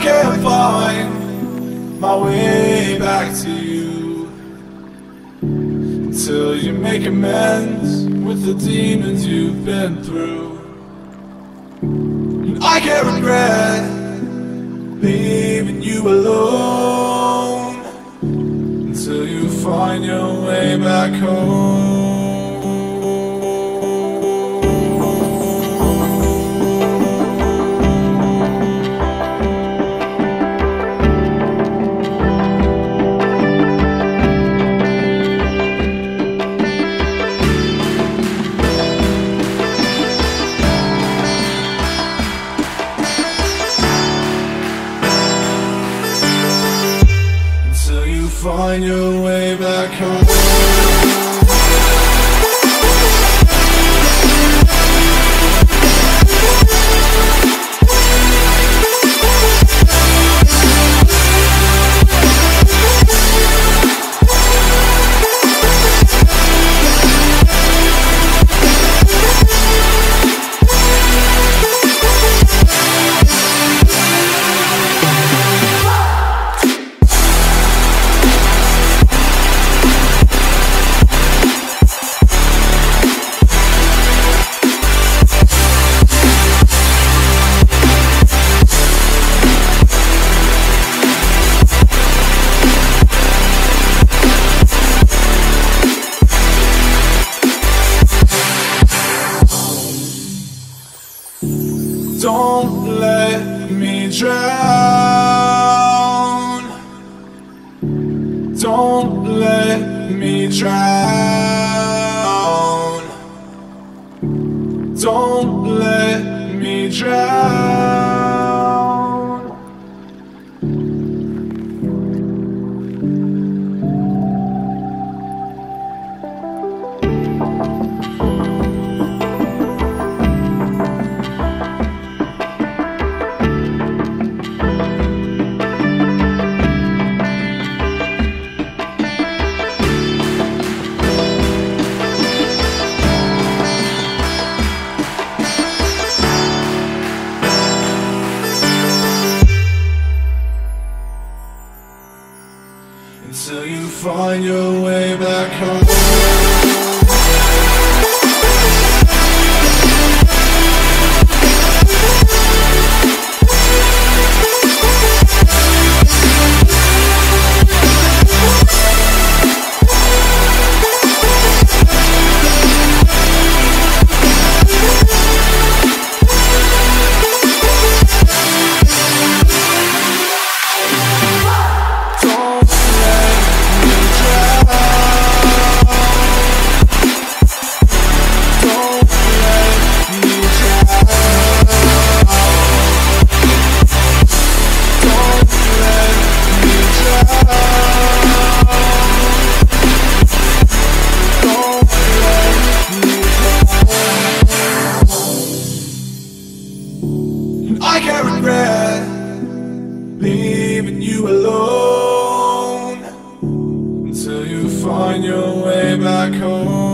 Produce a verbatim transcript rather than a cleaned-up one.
can't find my way back to you until you make amends with the demons you've been through. And I can't regret leaving you alone until you find your way back home. Find your way back home. Don't let me drown. Don't let me drown. Don't let me drown. Until you find your way back home. I can't regret leaving you alone until you find your way back home.